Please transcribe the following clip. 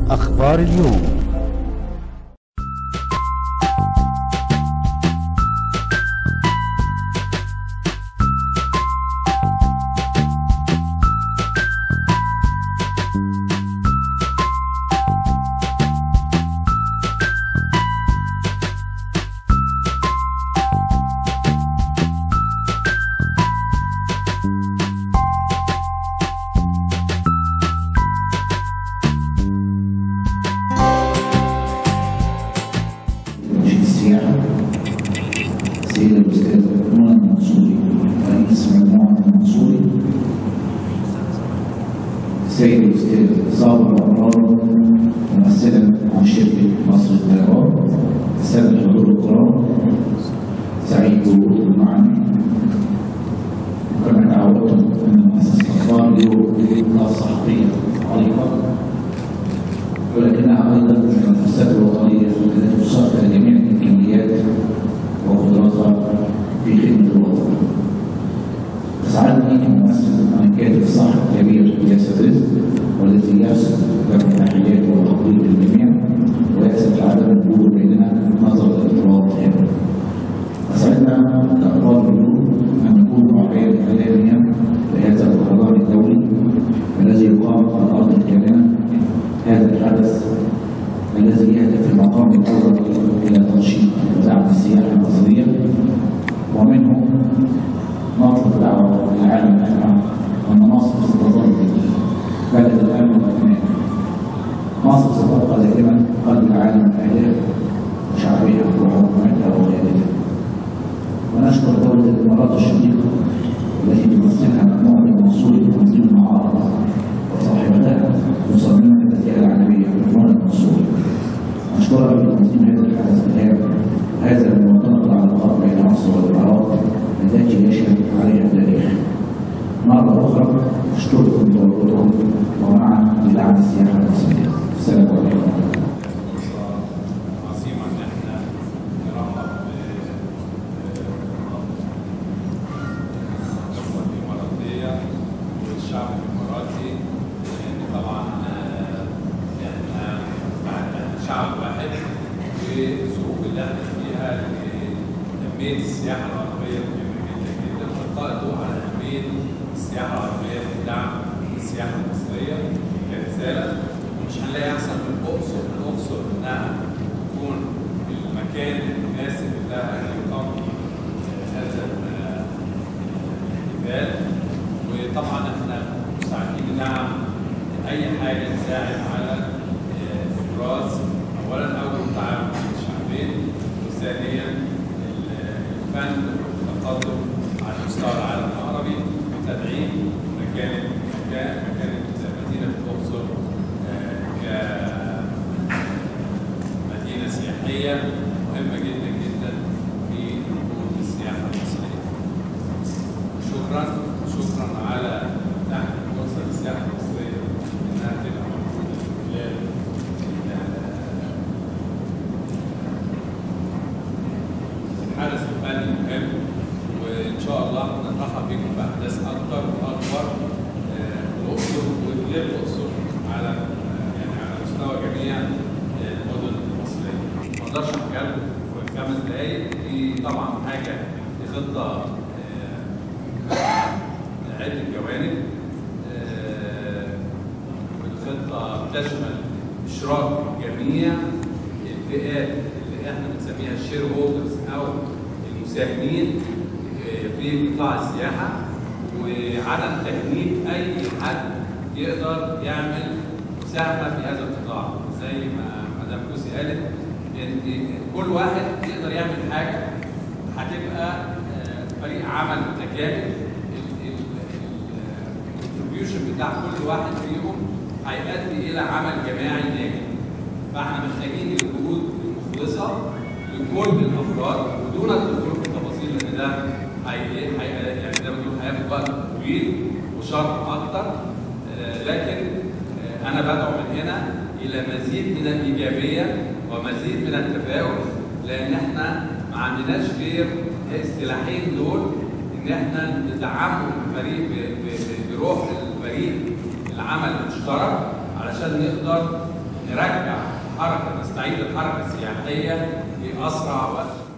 أخبار اليوم. السيد الأستاذ منى المنصوري رئيس مجموعة المنصوري، السيد الأستاذ صابر العمران ممثلا عن شركة مصر للطيران، السادة الحضور الكرام، سعيد بوجودكم معنا. وكما تعودتم أن مؤسسة أخبار اليوم لها صحفية عريقة، ولكنها أيضا من المؤسسات الوطنية التي تصفى جميع الإمكانيات وقدراتها في خدمة الوطن. أسعدني أن أمثل عن الكاتب الصحفي الكبير ياسر رزق، والذي يرسل له التحيات والتقدير للجميع، ويأسف لعدم وجوده بيننا نظرا للاضطراب هذا. أسعدنا كأخبار اليوم أن نكون راعيا إعلاميا لهذا المهرجان الدولي الذي يقام على أرض الكامنة. هذا الحدث الذي يهدف في المقام الأول إلى تنشيط ودعم السياحة المصرية، ومنه نطلب دعوة للعالم أجمع أن مصر ستظل بلد الأمن والأمان. مصر ستبقى دائما قلب العالم بأهداف وشعبها وحكومتها وقيادتها. ونشكر دولة الإمارات الشقيقة التي تمثلها مجموعة المنصوري لتنظيم المعارض، وصاحبتها مصممة التسجيل العالمية منى المنصوري. نشكرها لتنظيم هذا الحدث الهام، هذا المنطلق العلاقات بين مصر والإمارات التي يشهد عليها التاريخ. مرة أخرى أشكركم بتواجدكم ومعا لدعم السياحة المصرية. السلام عليكم. عظيمة إن احنا نرحب بالدولة الإماراتية والشعب الإماراتي، لأن طبعا احنا شعب واحد، والظروف اللي احنا فيها لتنمية السياحة العربية مهمة جدا جدا، والقاء الضوء على أهمية السياحة العربية في دعم السياحة المصرية كرسالة. ومش هنلاقي أحسن من الأقصر إنها تكون المكان المناسب لها أن يقام هذا الاحتفال. وطبعا احنا مستعدين ندعم أي حاجة تساعد على إبراز أولا التعاون بين الشعبين، وثانيا الفن والتقدم على مستوى العالم العربي، وتدعيم مكانة مدينة الأقصر كمدينة سياحية مهمة جدا جدا في نهوض السياحة المصرية. شكرا على تحت فرصة للسياحة المصرية إنها تبقى موجودة في خلال الحدث الفني المهم. وإن شاء الله نرحب بكم في أحداث أكثر وأكبر في الأقصر وغير الأقصر على مستوى جميع المدن المصرية. ما أقدرش أحكي لكم في 5 دقايق. دي طبعا حاجة دي خطة عدة جوانب. الخطة بتشمل إشراك جميع الفئات اللي احنا بنسميها الشير هولدرز أو المساهمين في قطاع السياحة، وعدم تجنيب أي حد يقدر يعمل مساهمة في هذا القطاع. زي ما مدام كوسي قالت، إن كل واحد يقدر يعمل حاجة هتبقى فريق عمل متكامل. الكونتريبيوشن بتاع كل واحد فيهم هيؤدي إلى عمل جماعي ناجح. فاحنا محتاجين الجهود المخلصة لكل الأفراد ودون الدخول في التفاصيل، لأن ده يعني زي ما بنقول هياخد وقت طويل وشرح أكتر. لكن أنا بدعو من هنا إلى مزيد من الإيجابية ومزيد من التفاؤل، لأن إحنا ما عندناش غير السلاحين دول، إن إحنا ندعمهم الفريق بروح الفريق العمل المشترك علشان نقدر نرجع نستعيد الحركه السياحيه في اسرع وقت.